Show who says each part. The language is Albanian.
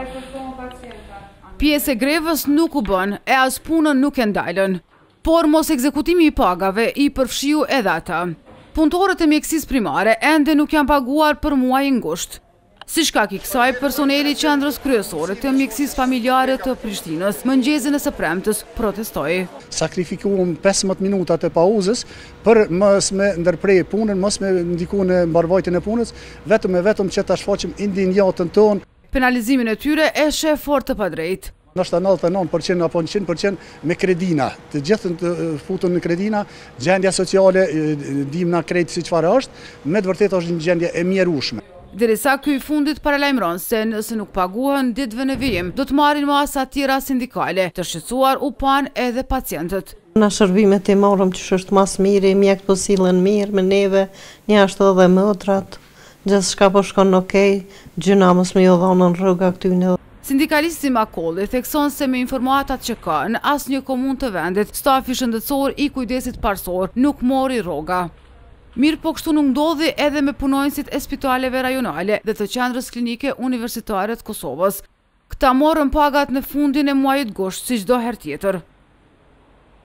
Speaker 1: Pjesë e grevës nuk u bën, e as punën nuk e ndalën, por mos ekzekutimi i pagave i përfshiu edhe ata. Punëtorët e mjekësisë primare ende nuk janë paguar për muajin gusht. Si shkak i kësaj, personeli i qendrës kryesore të mjekësisë familjare të Prishtinës mëngjesin e së premtes protestoi.
Speaker 2: Sakrifikuam 15 minuta të pauzës për mos me ndërprej punën, mos me ndiku në mbarvajtjen e punës, vetëm që ta shfaqim indigniatën tonë.
Speaker 1: Penalizimin e tyre e sheh fort të padrejtë.
Speaker 2: Nështë 99% apo 100% me kredina, të gjithën të futun në kredina, gjendja sociale, dimna krejt si çfarë është, me të vërtetë është një gjendje e mjerueshme.
Speaker 1: Derisa ky fundit paralajmëron se nëse nuk paguhen ditëve në vijim, do të marrin masa tjera sindikale, të shqetësuar u pan edhe pacientët.
Speaker 3: Na shërbimet e morëm që është mas mirë, mjekët po sillen mirë me neve, një ashtu edhe mëdrat, gjithçka po shkon okej, gjëna mos më jo dhonën rruga këtyne.
Speaker 1: Sindikalisti Makolli thekson se me informatat që ka në asnjë komunë të vendit, stafi shëndetësor i kujdesit parsor nuk mori rroga. Mirë po kështu nuk ndodhi edhe me punonjësit e spitaleve rajonale dhe të qendrës klinike universitare të Kosovës. Këta morën pagat në fundin e muajit gusht si çdo herë tjetër.